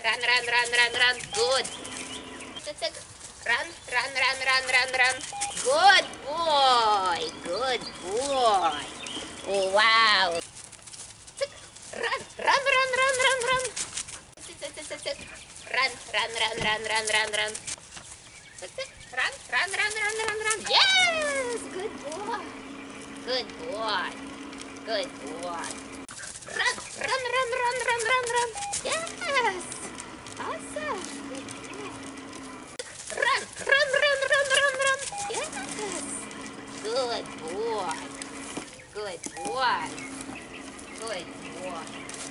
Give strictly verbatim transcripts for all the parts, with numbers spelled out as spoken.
Run, run, run, run, run. Good. Run, run, run, run, run, run. Good boy. Good boy. Oh, wow. Run, run, run, run, run, run. Run, run, run, run, run, run, run. Run, run, run, run, run, run. Yes! Good boy. Good boy. Good boy. Run, run, run, run, run, run, run. Yes! Awesome. Good boy. Run, run, run, run, run, run. Yes! Good boy. Good boy. Good boy.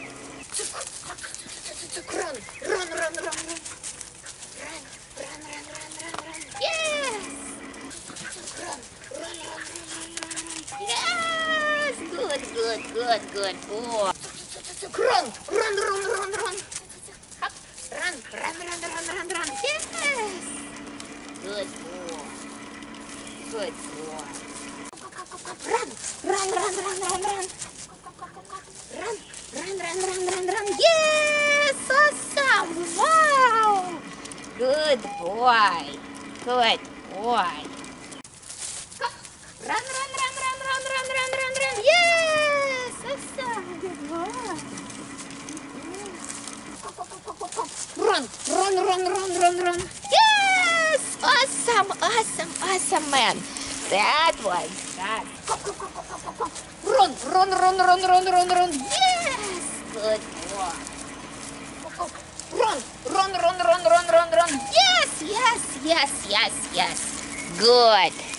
Run, run, run, run, run. Run, run, run, run, run, run. Yes! Run, run, run, run, run, run. Yes! Good, good, good, good boy. Run, run, run, run, run. Hop. Run, run, run, run, run, run. Yes! Good boy. Good boy. Run, run, run, run, run, run. Run, run, run, run, run, run. Yes! Awesome! Wow! Good boy. Good boy. Run, run, run, run, run, run, run, run, run. Yes! Awesome! Good boy. Run, run, run, run, run, run. Yes! Awesome, awesome, awesome, man. That was that. Run, run, run, run, run, run, run. Yes! Good boy. Run, run, run, run, run, run, run. Yes, yes, yes, yes, yes. Good.